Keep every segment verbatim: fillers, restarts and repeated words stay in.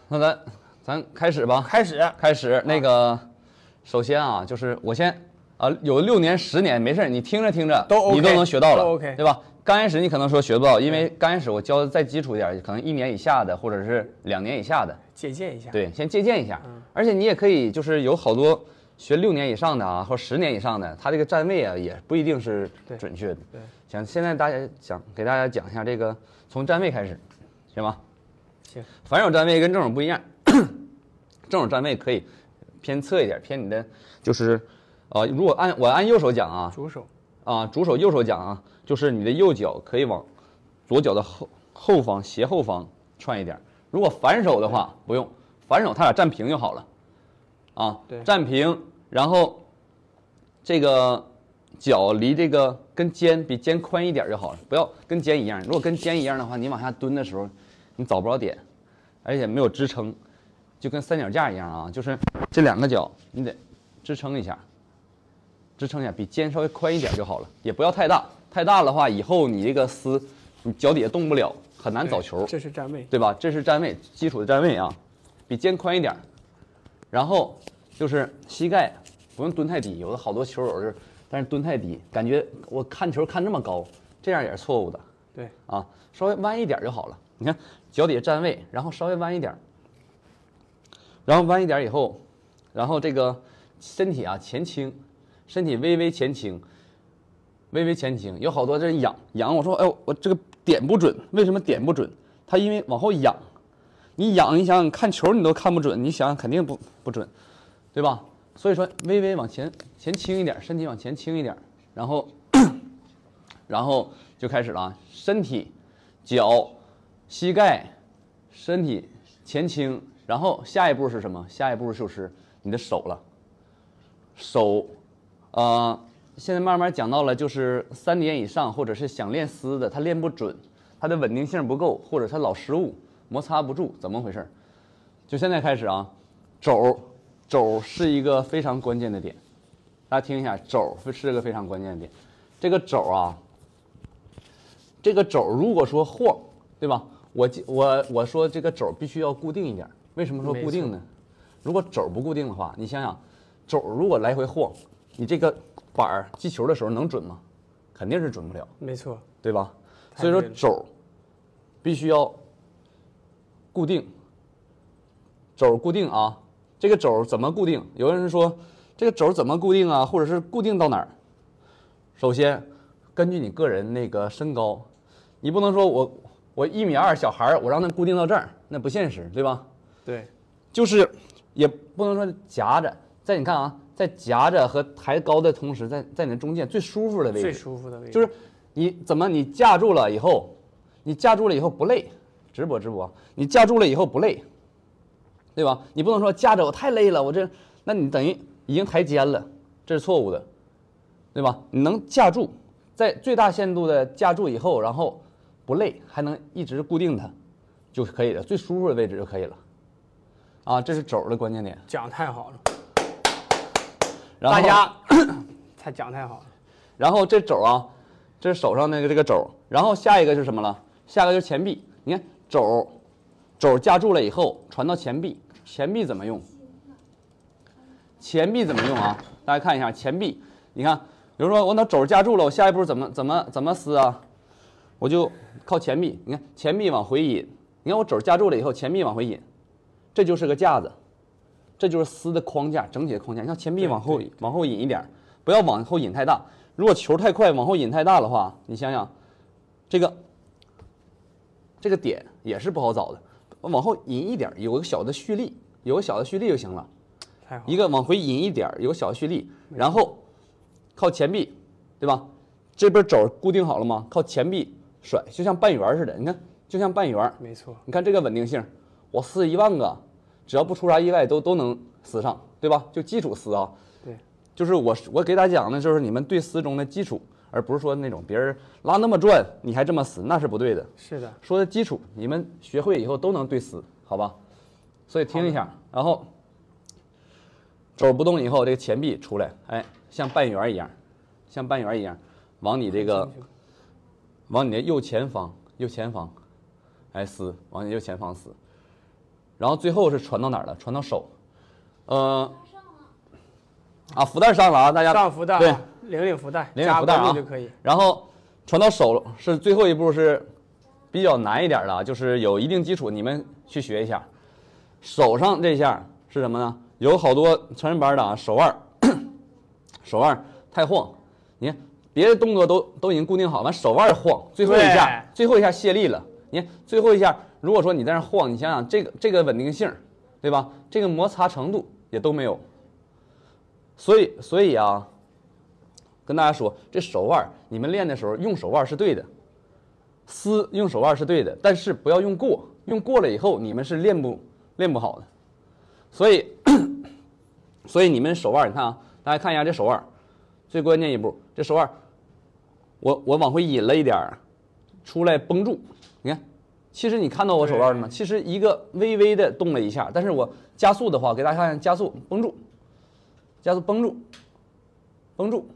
那咱咱开始吧。 开始， 开始。那个，首先啊，就是我先啊，有六年、十年没事，你听着听着都 OK, 你都能学到了， 都 OK 对吧？刚开始你可能说学不到，因为刚开始我教的再基础一点，可能一年以下的，或者是两年以下的， 借鉴一下。 对，先借鉴一下。 嗯、 而且你也可以，就是有好多学六年以上的啊，或十年以上的，他这个站位啊，也不一定是准确的。 对， 想现在大家讲给大家讲一下这个，从站位开始，行吗？ 行。 反手站位跟正手不一样，正手站位可以偏侧一点，偏你的就是，呃，如果按我按右手讲啊， 主手啊，主手右手讲啊，就是你的右脚可以往左脚的后后方斜后方串一点。如果反手的话，不用，反手他俩站平就好了，啊， 对， 站平，然后这个脚离这个跟肩比肩宽一点就好了，不要跟肩一样。如果跟肩一样的话，你往下蹲的时候，你找不着点，而且没有支撑，就跟三脚架一样啊，就是这两个脚你得支撑一下，支撑一下，比肩稍微宽一点就好了，也不要太大，太大的话以后你这个丝你脚底下动不了，很难找球。 这是站位， 对吧？这是站位，基础的站位啊，比肩宽一点。然后就是膝盖不用蹲太低，有的好多球友就是，但是蹲太低，感觉我看球看这么高，这样也是错误的。 对啊，稍微弯一点就好了。你看脚底下站位，然后稍微弯一点，然后弯一点以后，然后这个身体啊前倾，身体微微前倾，微微前倾。有好多这仰仰，我说哎我这个点不准，为什么点不准？他因为往后仰。你仰，你想想看球你都看不准，你想想肯定不不准，对吧？所以说微微往前前倾一点，身体往前倾一点，然后然后就开始了啊，身体、脚、膝盖、身体前倾，然后下一步是什么？下一步就是你的手了。手，呃，现在慢慢讲到了，就是三点以上或者是想练丝的，他练不准，他的稳定性不够，或者他老失误。摩擦不住，怎么回事？就现在开始啊，肘，肘是一个非常关键的点，大家听一下，肘是个非常关键的点。这个肘啊，这个肘如果说晃，对吧？我我我说这个肘必须要固定一点，为什么说固定呢？如果肘不固定的话，你想想，肘如果来回晃，你这个板儿击球的时候能准吗？肯定是准不了， 没错， 对吧？所以说肘必须要固定，肘固定啊，这个肘怎么固定？有人说这个肘怎么固定啊，或者是固定到哪儿？首先，根据你个人那个身高，你不能说我我一米二小孩我让他固定到这儿，那不现实，对吧？ 对， 就是也不能说夹着，在你看啊，在夹着和抬高的同时，在在你的中间最舒服的位置， 最舒服的位置， 就是你怎么你架住了以后，你架住了以后不累。直播直播，你架住了以后不累，对吧？你不能说架着我太累了，我这，那你等于已经抬肩了，这是错误的，对吧？你能架住，在最大限度的架住以后，然后不累，还能一直固定它，就可以了，最舒服的位置就可以了。啊，这是肘的关键点。 讲太好了， 然后大家才讲太好了。 然后这肘啊，这是手上那个这个肘，然后下一个是什么了？下一个就是前臂，你看。肘，肘架住了以后传到前臂，前臂怎么用？前臂怎么用啊？大家看一下前臂，你看，比如说我那肘架住了，我下一步怎么怎么怎么撕啊？我就靠前臂，你看前臂往回引，你看我肘架住了以后，前臂往回引，这就是个架子，这就是丝的框架，整体的框架。你看前臂往后往后引一点，不要往后引太大。如果球太快，往后引太大的话，你想想，这个。这个点也是不好找的，往后引一点，有个小的蓄力，有个小的蓄力就行了。一个往回引一点，有个小的蓄力，然后靠前臂，对吧？这边肘固定好了吗？靠前臂甩，就像半圆似的。你看，就像半圆。 没错。 你看这个稳定性，我撕一万个，只要不出啥意外，都都能撕上，对吧？就基础撕啊。 对。 就是我我给大家讲的就是你们对丝中的基础。而不是说那种别人拉那么转，你还这么撕，那是不对的。 是的， 说的基础，你们学会以后都能对撕，好吧？所以听一下，然后肘不动以后，这个前臂出来，哎，像半圆一样，像半圆一样，往你这个，往你的右前方，右前方，哎撕，往你右前方撕， 然后最后是传到哪儿了？传到手，呃，啊，福袋上了啊，大家上福袋， 对， 领领福袋， 领领福袋啊就可以。 然后传到手是最后一步，是比较难一点的，就是有一定基础，你们去学一下。手上这下是什么呢？有好多成人班的啊，手腕，手腕太晃，你看别的动作都都已经固定好，完手腕晃，最后一下，最后一下泄力了。你看最后一下，如果说你在那晃，你想想这个这个稳定性，对吧？这个摩擦程度也都没有。所以所以啊，跟大家说，这手腕你们练的时候用手腕是对的，撕用手腕是对的，但是不要用过，用过了以后你们是练不练不好的。所以所以你们手腕，你看啊，大家看一下这手腕，最关键一步，这手腕，我我往回引了一点儿，出来绷住。你看，其实你看到我手腕了吗？其实一个微微的动了一下，但是我加速的话，给大家看看加速绷住，加速绷住，绷住，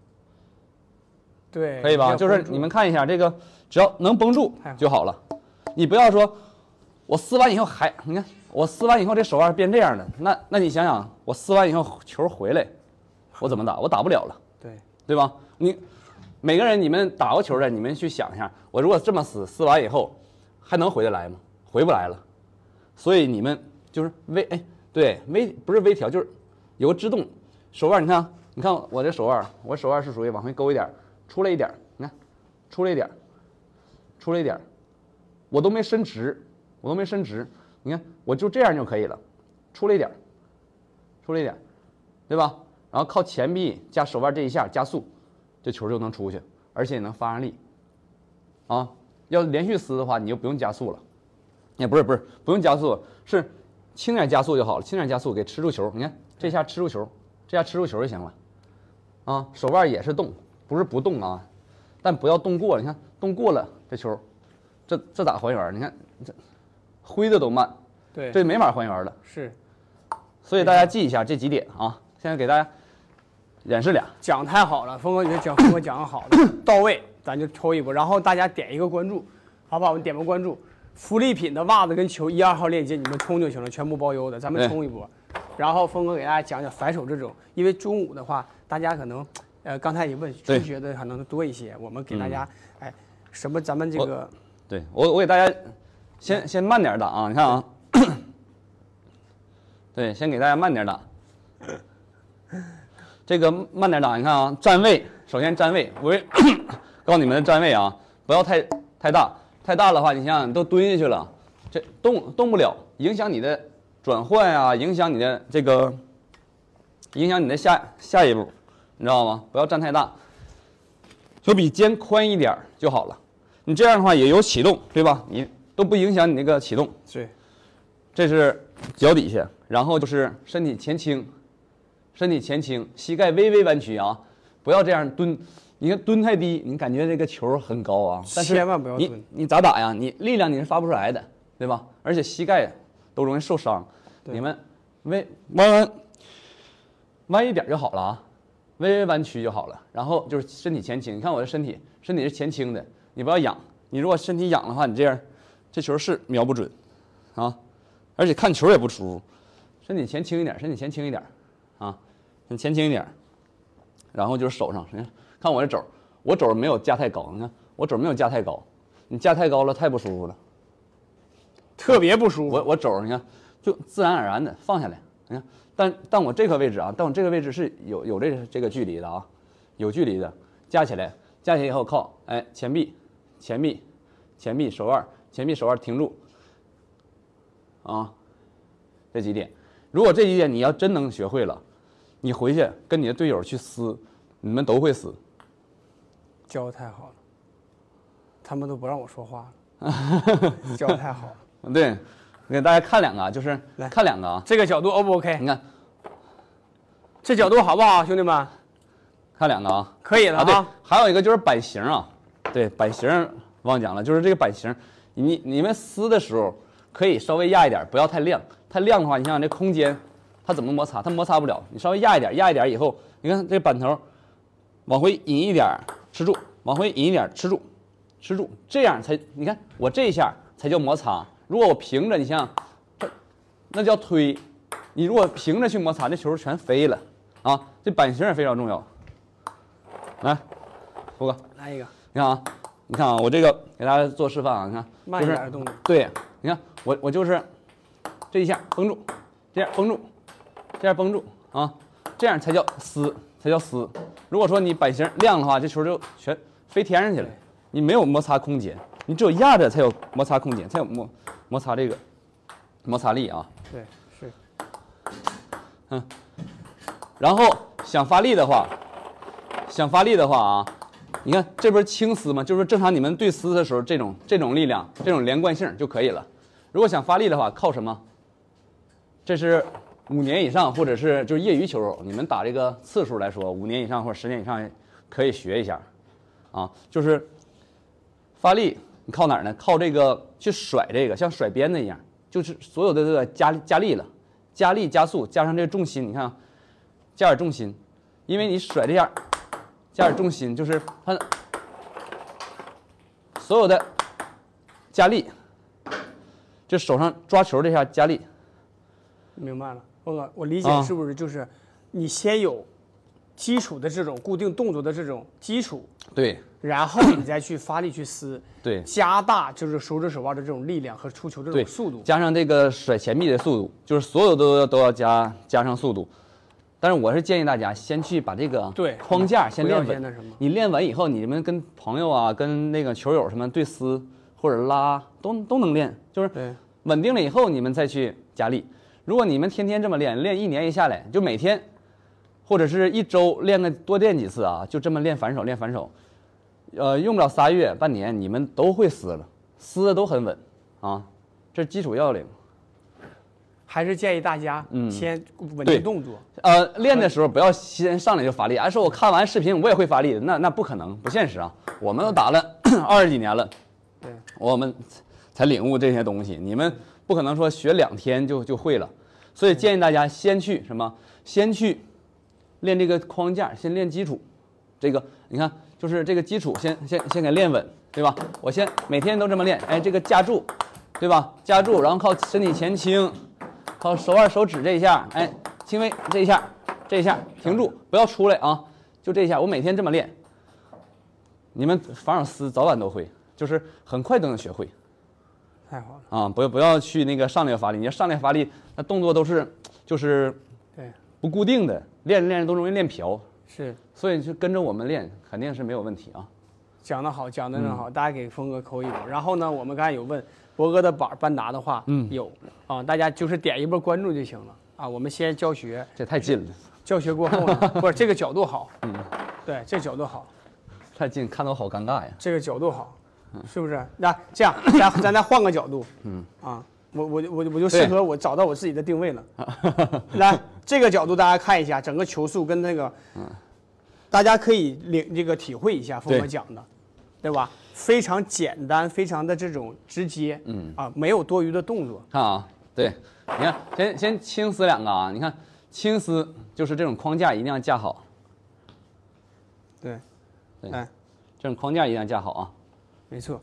对， 可以吧？就是你们看一下这个，只要能绷住就好了。你不要说，我撕完以后还，你看我撕完以后这手腕变这样的，那那你想想，我撕完以后球回来，我怎么打？我打不了了， 对对吧？你每个人你们打过球的，你们去想一下，我如果这么撕，撕完以后还能回得来吗？回不来了。所以你们就是微哎，对微不是微调，就是有个制动手腕。你看，你看我这手腕，我手腕是属于往回勾一点，出来一点，你看，出来一点，出来一点，我都没伸直，我都没伸直。你看，我就这样就可以了，出来一点，出来一点，对吧？然后靠前臂加手腕这一下加速，这球就能出去，而且也能发上力。啊，要连续撕的话，你就不用加速了，也不是不是不用加速，是轻点加速就好了，轻点加速给吃住球。你看这下吃住球，这下吃住球就行了。啊，手腕也是动，不是不动啊，但不要动过了。你看动过了，这球，这这咋还原？你看这挥的都慢， 对， 这没法还原了。 是， 所以大家记一下这几点啊。现在给大家演示俩， 讲太好了，峰哥觉得讲峰哥讲的好的到位，咱就抽一波，然后大家点一个关注，好吧？我们点个关注，福利品的袜子跟球一二号链接你们冲就行了，全部包邮的，咱们冲一波。然后峰哥给大家讲讲反手这种，因为中午的话，大家可能，呃，刚才也问初学的可能多一些，我们给大家，嗯、哎，什么咱们这个， 对我我给大家先先慢点打啊，你看啊，对，先给大家慢点打。这个慢点打，你看啊，站位，首先站位，我告诉你们的站位啊，不要太太大，太大的话，你想想都蹲下去了，这动动不了，影响你的转换啊，影响你的这个，影响你的下下一步，你知道吗？不要站太大，就比肩宽一点就好了。你这样的话也有启动，对吧？你都不影响你那个启动。 对， 这是脚底下，然后就是身体前倾。身体前倾，膝盖微微弯曲啊，不要这样蹲。你看蹲太低，你感觉这个球很高啊，但是千万不要蹲。 你你咋打呀？你力量你是发不出来的，对吧？而且膝盖都容易受伤。你们微弯弯弯一点就好了啊，微微弯曲就好了。然后就是身体前倾，你看我的身体，身体是前倾的，你不要仰。你如果身体仰的话，你这样这球是瞄不准啊，而且看球也不舒服。身体前倾一点，身体前倾一点啊。你前倾一点，然后就是手上，你看，看我这肘，我肘没有架太高，你看我肘没有架太高，你架太高了太不舒服了， 特别不舒服。 我我肘你看就自然而然的放下来，你看，但但我这个位置啊，但我这个位置是有有这个这个距离的啊，有距离的，架起来，架起来以后靠，哎，前臂，前臂，前臂手腕，前臂手腕停住，啊，这几点，如果这几点你要真能学会了。你回去跟你的队友去撕，你们都会撕。 教的太好了，他们都不让我说话了。教的太好了。 对，我给大家看两个啊，就是来看两个啊。 这个角度 O 不 OK？ 你看， 这角度好不好，兄弟们？ 看两个啊， 可以了啊。 对，还有一个就是版型啊，对，版型忘讲了，就是这个版型，你你们撕的时候可以稍微压一点，不要太亮，太亮的话，你想想这空间。它怎么摩擦？它摩擦不了。你稍微压一点，压一点以后，你看这板头，往回引一点，吃住；往回引一点，吃住，吃住。这样才，你看我这一下才叫摩擦。如果我平着，你想想，这那叫推。你如果平着去摩擦，这球全飞了啊！这版型也非常重要。来，福哥， 来一个。 你看啊，你看啊，我这个给大家做示范啊，你看， 慢一点的动作。 对，你看我我就是这一下绷住，这样绷住，这样绷住啊，这样才叫撕，才叫撕。如果说你版型亮的话，这球就全飞天上去了，你没有摩擦空间，你只有压着才有摩擦空间，才有摩摩擦这个摩擦力啊。 对，是。 嗯，然后想发力的话，想发力的话啊，你看这不是轻撕吗？就是正常你们对撕的时候，这种这种力量，这种连贯性就可以了。如果想发力的话，靠什么？这是五年以上，或者是就是业余球友，你们打这个次数来说，五年以上或者十年以上可以学一下，啊，就是发力，你靠哪儿呢？靠这个去甩这个，像甩鞭子一样，就是所有的这个加加力了。加力加速加上这个重心，你看，加点重心，因为你甩这样，加点重心，就是它所有的加力，就手上抓球这下加力。 明白了，峰哥，我理解是不是就是你先有基础的这种固定动作的这种基础， 对， 然后你再去发力去撕， 对， 加大就是手指手腕的这种力量和出球的这种速度， 加上这个甩前臂的速度，就是所有都都要加加上速度。但是我是建议大家先去把这个对框架先练稳，你练稳以后，你们跟朋友啊、跟那个球友什么对撕或者拉都都能练，就是稳定了以后，你们再去加力。如果你们天天这么练，练一年一下来，就每天或者是一周练个多练几次啊，就这么练反手练反手，呃，用不了仨月半年，你们都会撕了，撕的都很稳啊，这是基础要领。 还是建议大家先稳定动作。 呃，练的时候不要先上来就发力，哎，说我看完视频我也会发力，那那不可能，不现实啊。我们都打了二十几年了， 对， 我们才领悟这些东西，你们不可能说学两天就就会了。所以建议大家先去什么？先去练这个框架，先练基础。这个你看，就是这个基础先先先给练稳，对吧？我先每天都这么练，哎，这个架住，对吧？架住，然后靠身体前倾。靠手腕、手指这一下，哎，轻微这一下，这一下停住，不要出来啊！就这一下，我每天这么练，你们反手撕早晚都会，就是很快都能学会。 太好了啊！不要不要去那个上来发力，你要上来发力，那动作都是就是对不固定的，练着练着都容易练瓢。 是， 所以就跟着我们练，肯定是没有问题啊。 讲得好，讲得真好，嗯、大家给峰哥扣一波。然后呢，我们刚才有问博哥的板班达的话，嗯，有啊，大家就是点一波关注就行了啊。我们先教学， 这太近了。 教学过后呢，不是这个角度好，嗯，对，这角度好， 太近，看得我好尴尬呀。 这个角度好，是不是？那这样，咱咱再换个角度，嗯啊，我我我我就适合我找到我自己的定位了。来，这个角度大家看一下，整个球速跟那个，嗯，大家可以领这个体会一下峰哥讲的。对吧？非常简单，非常的这种直接，嗯啊，没有多余的动作。 看啊，对，你看，先先轻撕两个啊，你看轻撕就是这种框架一定要架好。 对， 对，哎，这种框架一定要架好啊。 没错。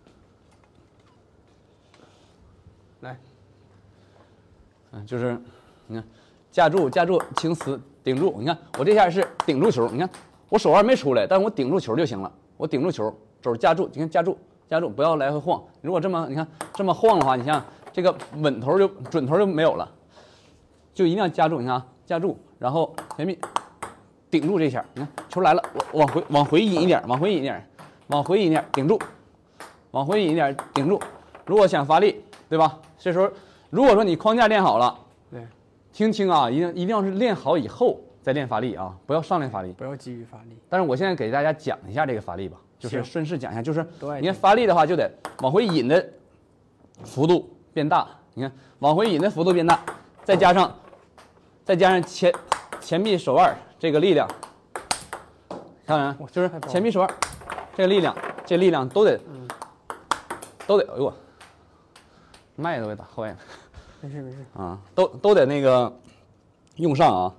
来， 嗯，就是你看，架住架住，轻撕顶住。你看我这下是顶住球，你看我手腕没出来，但是我顶住球就行了。我顶住球，肘架住，你看架住，架住，不要来回晃。如果这么你看这么晃的话，你像这个稳头就准头就没有了，就一定要架住。你看啊，架住，然后前臂顶住这下，你看球来了，我往回往回引一点，往回引一点，往回引一点，顶住，往回引一点，顶住。如果想发力，对吧？这时候如果说你框架练好了， 对， 听清啊，一定一定要是练好以后。再练发力啊，不要上来发力， 不要急于发力。 但是我现在给大家讲一下这个发力吧，就是顺势讲一下，就是你看发力的话，就得往回引的幅度变大，你看往回引的幅度变大，再加上再加上前前臂手腕这个力量，看看就是前臂手腕这个力量，这力量都得、嗯、都得，哎呦我麦都给打坏了， 没事没事啊，都都得那个用上啊。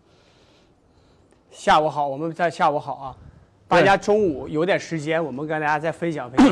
下午好，我们在下午好啊！大家中午有点时间，我们跟大家再分享分享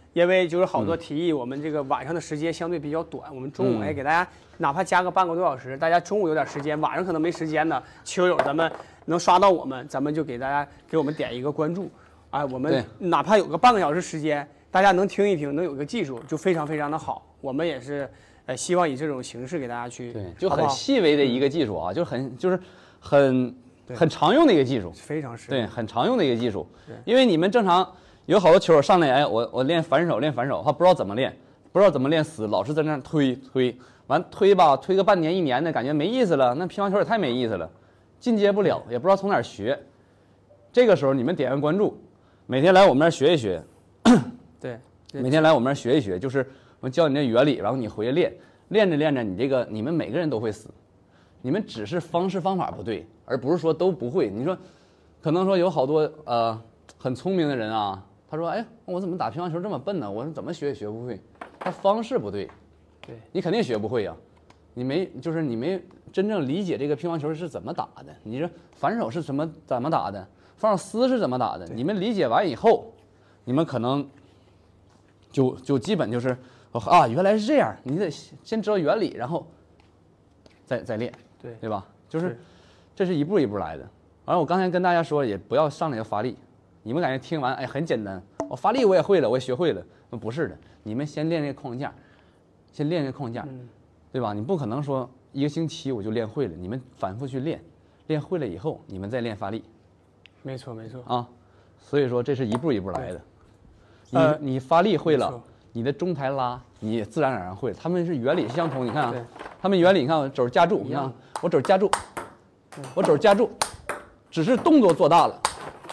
因为就是好多提议，我们这个晚上的时间相对比较短，我们中午哎给大家哪怕加个半个多小时，大家中午有点时间，晚上可能没时间呢，球友咱们能刷到我们，咱们就给大家给我们点一个关注，哎，我们哪怕有个半个小时时间，大家能听一听，能有个技术，就非常非常的好。我们也是呃希望以这种形式给大家去， 对，就很好不好细微的一个技术啊，就很就是很很常用的一个技术， 非常适合， 对，很常用的一个技术，因为你们正常。有好多球友上来，哎，我我练反手，练反手，他不知道怎么练，不知道怎么练死，老是在那推推，完推吧，推个半年一年的，感觉没意思了。那乒乓球也太没意思了，进阶不了，也不知道从哪儿学。这个时候你们点个关注，每天来我们这儿学一学， 对， 每天来我们这儿学一学，就是我教你这原理，然后你回去练，练着练着，你这个你们每个人都会死，你们只是方式方法不对，而不是说都不会。你说，可能说有好多呃很聪明的人啊。他说：“哎，我怎么打乒乓球这么笨呢？我怎么学也学不会，他方式不对， 对你肯定学不会呀、啊。你没就是你没真正理解这个乒乓球是怎么打的。你说反手是怎么怎么打的，放丝是怎么打的？你们理解完以后，你们可能就就基本就是啊，原来是这样。你得先知道原理，然后再再练， 对对吧？就是这是一步一步来的。完了，我刚才跟大家说，也不要上来就发力。”你们感觉听完哎很简单，我发力我也会了，我也学会了，不是的，你们先练这个框架，先练这个框架， 嗯、 对吧？你不可能说一个星期我就练会了，你们反复去练，练会了以后你们再练发力， 没错没错啊，所以说这是一步一步来的，你、 呃、 你发力会了，你的中台拉你自然而然会了，他们是原理是相同，你看啊，他们原理你看我肘夹住，你看我肘夹住，我肘夹住，只是动作做大了。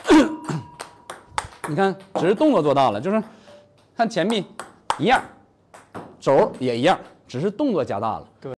你看，只是动作做大了，就是看前臂一样，肘也一样，只是动作加大了。 对。